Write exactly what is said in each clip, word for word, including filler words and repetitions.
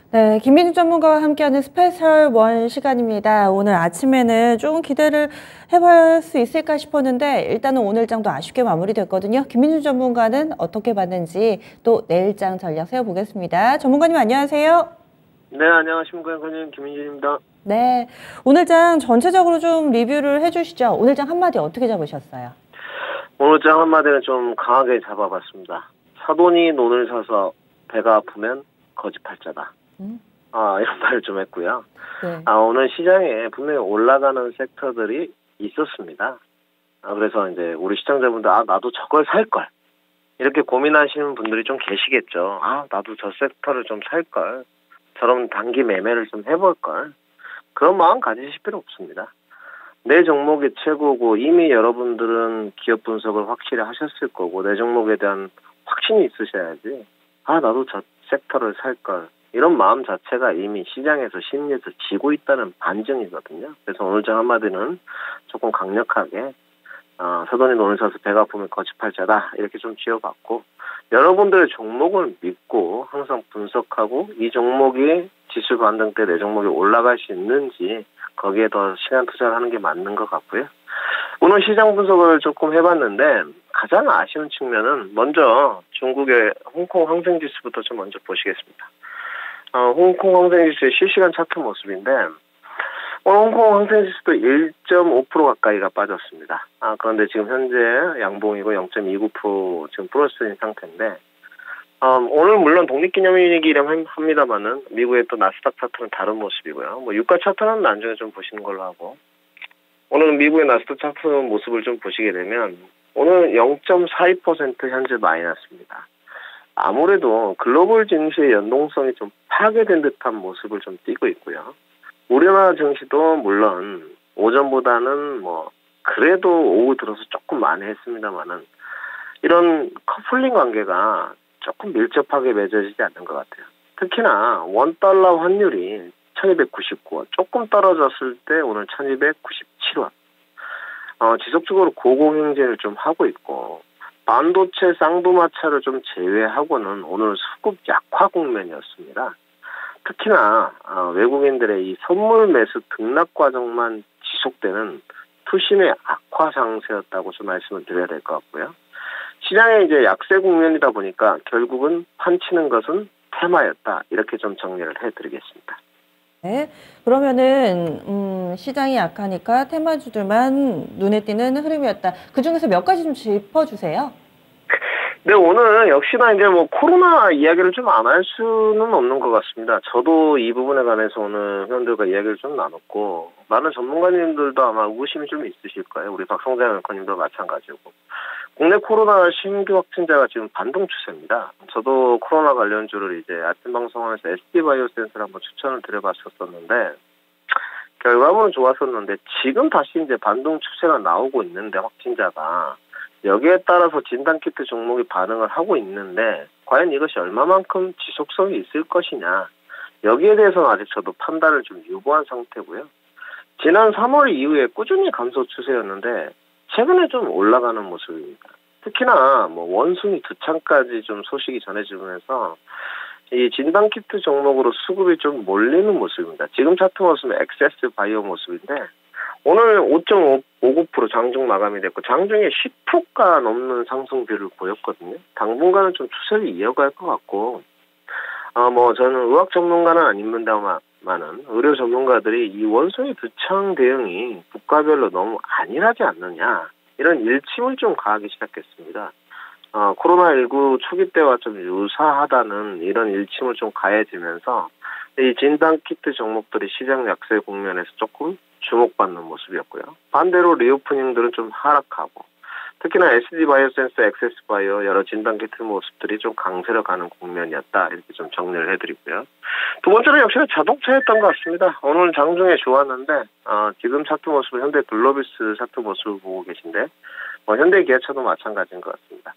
네, 김민주 전문가와 함께하는 스페셜 원 시간입니다. 오늘 아침에는 조금 기대를 해볼 수 있을까 싶었는데 일단은 오늘장도 아쉽게 마무리됐거든요. 김민주 전문가는 어떻게 봤는지 또 내일장 전략 세워보겠습니다. 전문가님 안녕하세요. 네, 안녕하십니까. 앵커님 김민준입니다. 네, 오늘장 전체적으로 좀 리뷰를 해주시죠. 오늘장 한마디 어떻게 잡으셨어요? 오늘장 한마디는 좀 강하게 잡아봤습니다. 사돈이 논을 사서 배가 아프면 거짓팔자다. 음? 아, 이런 말을 좀 했고요. 네. 아, 오늘 시장에 분명히 올라가는 섹터들이 있었습니다. 아, 그래서 이제 우리 시청자분들, 아, 나도 저걸 살걸. 이렇게 고민하시는 분들이 좀 계시겠죠. 아, 나도 저 섹터를 좀 살걸. 저런 단기 매매를 좀 해볼걸. 그런 마음 가지실 필요 없습니다. 내 종목이 최고고 이미 여러분들은 기업 분석을 확실히 하셨을 거고 내 종목에 대한 확신이 있으셔야지. 아, 나도 저 섹터를 살걸. 이런 마음 자체가 이미 시장에서 심리에서 지고 있다는 반증이거든요. 그래서 오늘장 한마디는 조금 강력하게 어, 사돈이 논을 사서 배가 아프면 거짓팔자다 이렇게 좀 지어봤고 여러분들의 종목을 믿고 항상 분석하고 이 종목이 지수 반등 때 내 종목이 올라갈 수 있는지 거기에 더 시간 투자를 하는 게 맞는 것 같고요. 오늘 시장 분석을 조금 해봤는데 가장 아쉬운 측면은 먼저 중국의 홍콩 항생지수부터 좀 먼저 보시겠습니다. 어, 홍콩 항생지수의 실시간 차트 모습인데 오늘 홍콩 항생지수도 일 점 오 퍼센트 가까이가 빠졌습니다. 아, 그런데 지금 현재 양봉이고 영 점 이구 퍼센트 지금 플러스인 상태인데 음, 오늘 물론 독립기념일이긴 합니다만은 미국의 또 나스닥 차트는 다른 모습이고요. 뭐 유가 차트는 나중에 좀 보시는 걸로 하고 오늘 미국의 나스닥 차트 모습을 좀 보시게 되면 오늘 영 점 사이 퍼센트 현재 마이너스입니다. 아무래도 글로벌 증시의 연동성이 좀 파괴된 듯한 모습을 좀 띠고 있고요. 우리나라 증시도 물론 오전보다는 뭐 그래도 오후 들어서 조금 많이 했습니다만은 이런 커플링 관계가 조금 밀접하게 맺어지지 않는 것 같아요. 특히나 원달러 환율이 천이백구십구 원 조금 떨어졌을 때 오늘 천이백구십칠 원 어, 지속적으로 고공행진을 좀 하고 있고 반도체 쌍두마차를 좀 제외하고는 오늘 수급 약화 국면이었습니다. 특히나 어, 외국인들의 이 선물 매수 등락 과정만 지속되는 투심의 악화 상세였다고 좀 말씀을 드려야 될 것 같고요. 시장에 이제 약세 국면이다 보니까 결국은 판치는 것은 테마였다. 이렇게 좀 정리를 해드리겠습니다. 네, 그러면은 음, 시장이 약하니까 테마주들만 눈에 띄는 흐름이었다. 그 중에서 몇 가지 좀 짚어주세요. 네, 오늘 역시나 이제 뭐 코로나 이야기를 좀 안 할 수는 없는 것 같습니다. 저도 이 부분에 관해서 오늘 회원들과 이야기를 좀 나눴고 많은 전문가님들도 아마 의구심이 좀 있으실 거예요. 우리 박성재 앵커님도 마찬가지고. 국내 코로나 신규 확진자가 지금 반등 추세입니다. 저도 코로나 관련주를 이제 아침 방송에서 에스디바이오센스를 한번 추천을 드려봤었었는데 결과물은 좋았었는데 지금 다시 이제 반등 추세가 나오고 있는데 확진자가 여기에 따라서 진단키트 종목이 반응을 하고 있는데 과연 이것이 얼마만큼 지속성이 있을 것이냐 여기에 대해서는 아직 저도 판단을 좀 유보한 상태고요. 지난 삼월 이후에 꾸준히 감소 추세였는데 최근에 좀 올라가는 모습입니다. 특히나 뭐 원숭이 두 창까지 좀 소식이 전해지면서 이 진단키트 종목으로 수급이 좀 몰리는 모습입니다. 지금 차트 모습은 엑세스 바이오 모습인데 오늘 오 점 오구 퍼센트 장중 마감이 됐고 장중에 십 퍼센트가 넘는 상승비를 보였거든요. 당분간은 좀 추세를 이어갈 것 같고 아, 뭐 저는 의학 전문가는 아닙니다만은 의료 전문가들이 이 원숭이 두창 대응이 국가별로 너무 안일하지 않느냐 이런 일침을 좀 가하기 시작했습니다. 어, 코로나십구 초기 때와 좀 유사하다는 이런 일침을 좀 가해지면서 이 진단키트 종목들이 시장 약세 국면에서 조금 주목받는 모습이었고요. 반대로 리오프닝들은 좀 하락하고 특히나 에스디바이오센스, 엑세스바이오 여러 진단키트 모습들이 좀 강세로 가는 국면이었다. 이렇게 좀 정리를 해드리고요. 두 번째는 역시나 자동차였던 것 같습니다. 오늘 장중에 좋았는데 어, 지금 차트 모습을 현대 글로비스 차트 모습을 보고 계신데 뭐 현대 기아차도 마찬가지인 것 같습니다.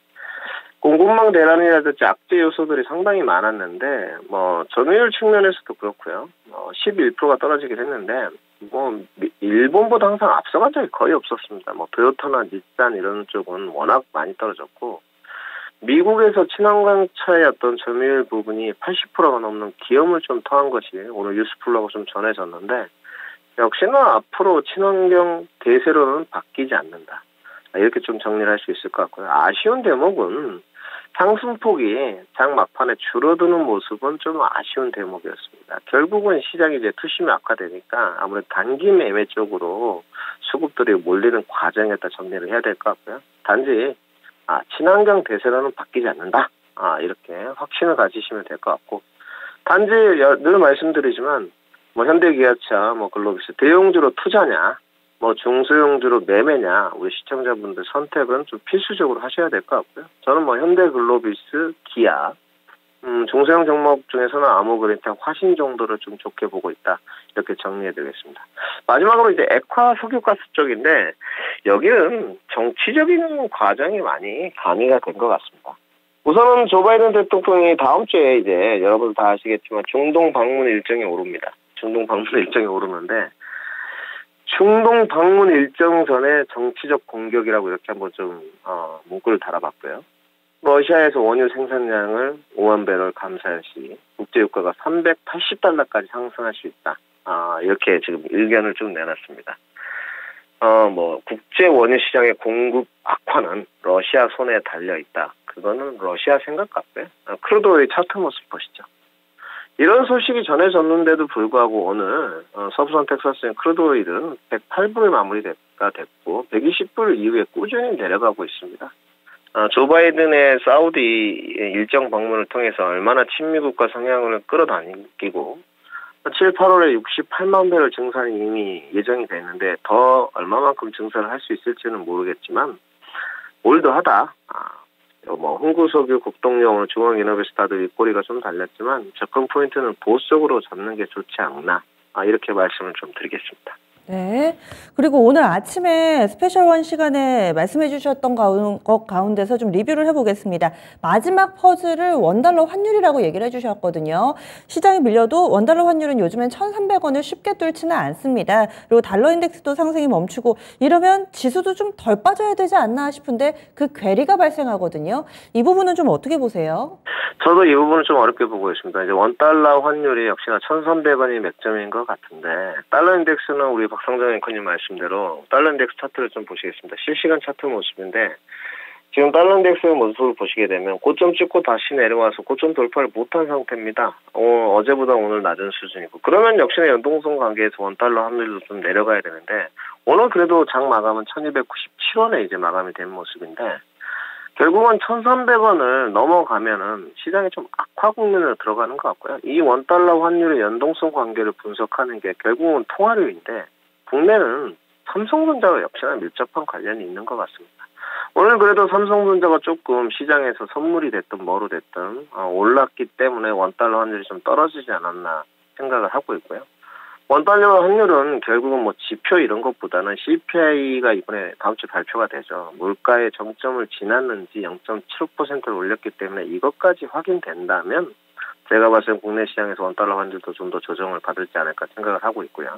공급망 대란이라든지 악재 요소들이 상당히 많았는데 뭐 점유율 측면에서도 그렇고요. 어, 십일 퍼센트가 떨어지긴 했는데 뭐 일본보다 항상 앞서간 적이 거의 없었습니다. 뭐 토요타나 닛산 이런 쪽은 워낙 많이 떨어졌고 미국에서 친환경차의 어떤 점유율 부분이 팔십 퍼센트가 넘는 기염을 좀 토한 것이 오늘 뉴스플로가 좀 전해졌는데, 역시나 앞으로 친환경 대세로는 바뀌지 않는다. 이렇게 좀 정리를 할 수 있을 것 같고요. 아쉬운 대목은 상승폭이 장 막판에 줄어드는 모습은 좀 아쉬운 대목이었습니다. 결국은 시장이 이제 투심이 악화되니까 아무래도 단기 매매 쪽으로 수급들이 몰리는 과정에다 정리를 해야 될 것 같고요. 단지 아, 친환경 대세로는 바뀌지 않는다. 아, 이렇게 확신을 가지시면 될 것 같고, 단지 늘 말씀드리지만 뭐 현대기아차, 뭐 글로비스 대형주로 투자냐, 뭐 중소형주로 매매냐, 우리 시청자분들 선택은 좀 필수적으로 하셔야 될 것 같고요. 저는 뭐 현대글로비스, 기아, 음, 중소형 종목 중에서는 아모그린텍, 화신 정도를 좀 좋게 보고 있다. 이렇게 정리해드리겠습니다. 마지막으로 이제 액화 석유가스 쪽인데, 여기는 정치적인 과정이 많이 가미가 된 것 같습니다. 우선은 조 바이든 대통령이 다음 주에 이제 여러분 다 아시겠지만 중동 방문 일정이 오릅니다. 중동 방문 일정이 오르는데, 중동 방문 일정 전에 정치적 공격이라고 이렇게 한번 좀 어, 문구를 달아봤고요. 러시아에서 원유 생산량을 오만 배럴 감소할 시 국제유가가 삼백팔십 달러까지 상승할 수 있다. 아, 이렇게 지금 의견을 좀 내놨습니다. 어, 뭐 국제 원유 시장의 공급 악화는 러시아 손에 달려 있다. 그거는 러시아 생각 같고요. 아, 크루드오일 차트 모습 보시죠. 이런 소식이 전해졌는데도 불구하고 오늘 어, 서부산 텍사스의 크루드오일은 백팔 불에 마무리가 됐고 백이십 불 이후에 꾸준히 내려가고 있습니다. 어, 조 바이든의 사우디 일정 방문을 통해서 얼마나 친미국가 성향을 끌어당기고 칠, 팔월에 육십팔만 배럴 증산이 이미 예정이 돼 있는데 더 얼마만큼 증산을 할 수 있을지는 모르겠지만 올드하다. 아, 뭐 흥구석유, 국동용, 중앙이노베이스 다들 윗꼬리가 좀 달렸지만 접근 포인트는 보수적으로 잡는 게 좋지 않나. 아, 이렇게 말씀을 좀 드리겠습니다. 네. 그리고 오늘 아침에 스페셜원 시간에 말씀해 주셨던 것 가운데서 좀 리뷰를 해보겠습니다. 마지막 퍼즐을 원달러 환율이라고 얘기를 해주셨거든요. 시장이 밀려도 원달러 환율은 요즘엔 천삼백 원을 쉽게 뚫지는 않습니다. 그리고 달러 인덱스도 상승이 멈추고 이러면 지수도 좀 덜 빠져야 되지 않나 싶은데 그 괴리가 발생하거든요. 이 부분은 좀 어떻게 보세요? 저도 이 부분을 좀 어렵게 보고 있습니다. 이제 원달러 환율이 역시나 천삼백 원이 맥점인 것 같은데, 달러 인덱스는 우리 박상정 앵커님 말씀대로 달러 인덱스 차트를 좀 보시겠습니다. 실시간 차트 모습인데, 지금 달러 인덱스의 모습을 보시게 되면 고점 찍고 다시 내려와서 고점 돌파를 못한 상태입니다. 어, 어제보다 오늘 낮은 수준이고, 그러면 역시나 연동성 관계에서 원달러 환율도 좀 내려가야 되는데, 오늘 그래도 장 마감은 천이백구십칠 원에 이제 마감이 된 모습인데, 결국은 천삼백 원을 넘어가면은 시장이 좀 악화 국면으로 들어가는 것 같고요. 이 원달러 환율의 연동성 관계를 분석하는 게 결국은 통화료인데, 국내는 삼성전자와 역시나 밀접한 관련이 있는 것 같습니다. 오늘 그래도 삼성전자가 조금 시장에서 선물이 됐든 뭐로 됐든 올랐기 때문에 원달러 환율이 좀 떨어지지 않았나 생각을 하고 있고요. 원달러 환율은 결국은 뭐 지표 이런 것보다는 씨피아이가 이번에 다음 주 발표가 되죠. 물가의 정점을 지났는지 영 점 칠오 퍼센트를 올렸기 때문에 이것까지 확인된다면 제가 봤을 때 국내 시장에서 원달러 환율도 좀 더 조정을 받을지 않을까 생각을 하고 있고요.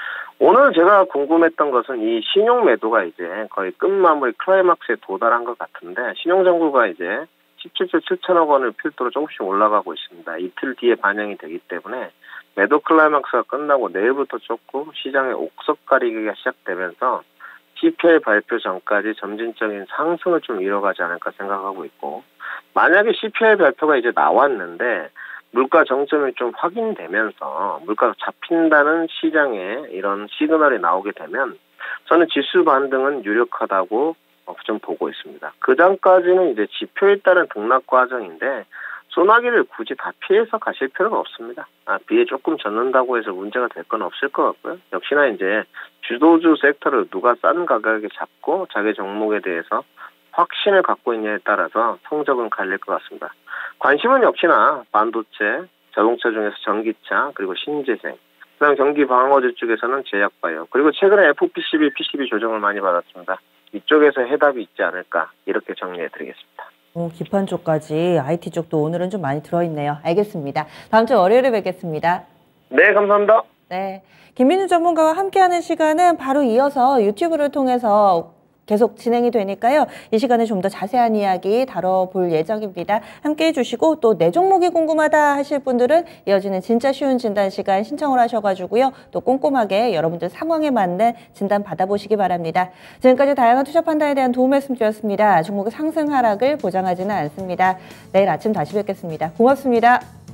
오늘 제가 궁금했던 것은 이 신용 매도가 이제 거의 끝마무리 클라이막스에 도달한 것 같은데, 신용장부가 이제 십칠조 칠천억 원을 필두로 조금씩 올라가고 있습니다. 이틀 뒤에 반영이 되기 때문에 매도 클라이막스가 끝나고 내일부터 조금 시장의 옥석 가리기가 시작되면서 씨피아이 발표 전까지 점진적인 상승을 좀 이뤄가지 않을까 생각하고 있고, 만약에 씨피아이 발표가 이제 나왔는데 물가 정점이 좀 확인되면서 물가가 잡힌다는 시장에 이런 시그널이 나오게 되면 저는 지수 반등은 유력하다고 좀 보고 있습니다. 그 전까지는 이제 지표에 따른 등락 과정인데 소나기를 굳이 다 피해서 가실 필요는 없습니다. 아, 비에 조금 젖는다고 해서 문제가 될 건 없을 것 같고요. 역시나 이제 주도주 섹터를 누가 싼 가격에 잡고 자기 종목에 대해서 확신을 갖고 있냐에 따라서 성적은 갈릴 것 같습니다. 관심은 역시나 반도체, 자동차 중에서 전기차, 그리고 신재생, 그다음 경기 방어주 쪽에서는 제약바이오, 그리고 최근에 에프피씨비, 피씨비 조정을 많이 받았습니다. 이쪽에서 해답이 있지 않을까 이렇게 정리해드리겠습니다. 오, 기판 쪽까지 아이티 쪽도 오늘은 좀 많이 들어있네요. 알겠습니다. 다음 주 월요일에 뵙겠습니다. 네, 감사합니다. 네, 김민우 전문가와 함께하는 시간은 바로 이어서 유튜브를 통해서 계속 진행이 되니까요. 이 시간에 좀 더 자세한 이야기 다뤄볼 예정입니다. 함께해 주시고 또 내 종목이 궁금하다 하실 분들은 이어지는 진짜 쉬운 진단 시간 신청을 하셔가지고요. 또 꼼꼼하게 여러분들 상황에 맞는 진단 받아보시기 바랍니다. 지금까지 다양한 투자 판단에 대한 도움 말씀 드렸습니다. 종목의 상승 하락을 보장하지는 않습니다. 내일 아침 다시 뵙겠습니다. 고맙습니다.